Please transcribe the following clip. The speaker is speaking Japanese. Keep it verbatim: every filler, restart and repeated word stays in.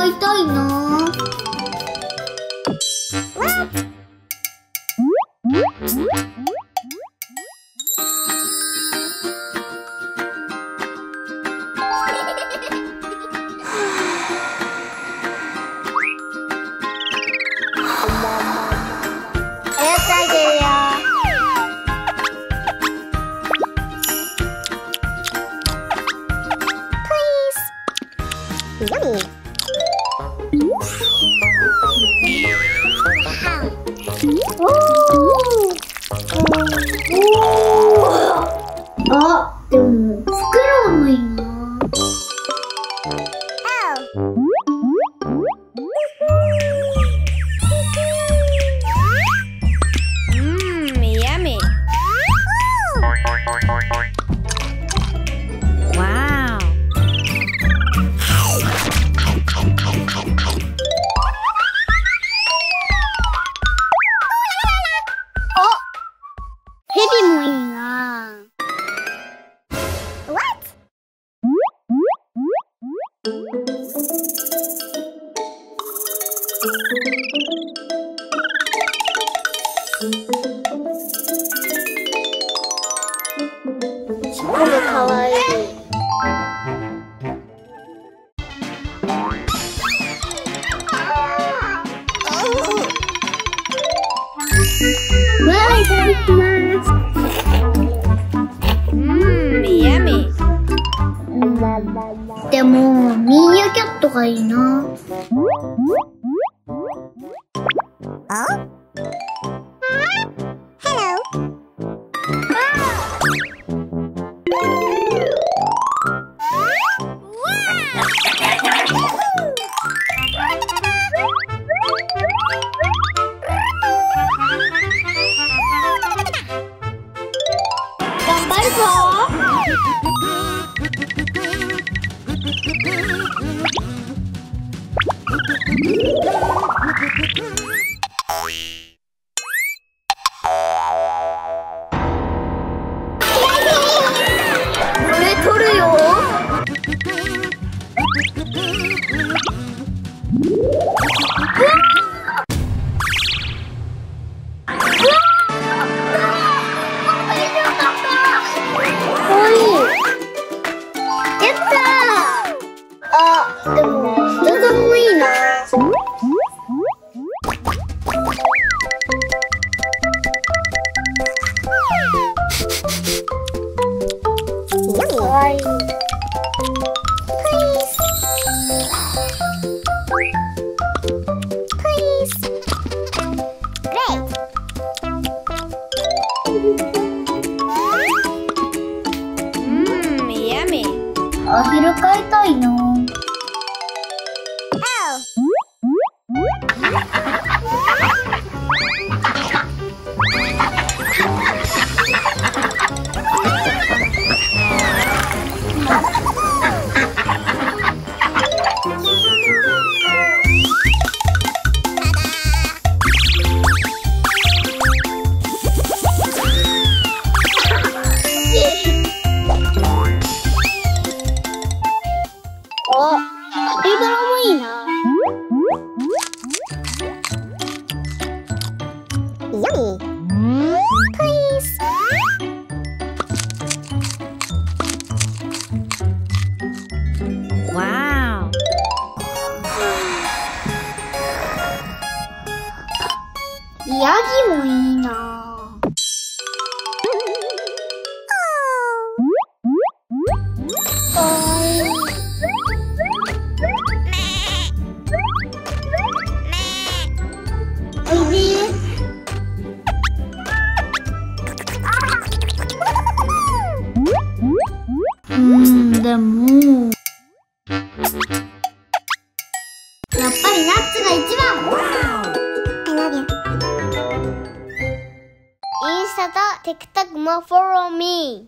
買いたいな。おやつあげるよ。Yummy! Wow! あ、でもフクロウもいいな。 Mmm, yummy! Wow! ヘビもいいな。What? すごいかわいい。わーい、いただきます。 Mmm, yummy! でもミーアキャットがいいな。あ？ Hello. 頑張るぞ。これ取るよ。あ、でも人が多いな。かわいい。 Mmm, yummy! アヒル飼いたいな。あ、カピバラもいいな。Yummy! Please! わーヤギもいいな。かわいい。おいで。うーん、でもやっぱりナッツが一番。I love you. インスタと TikTok もフォロー me。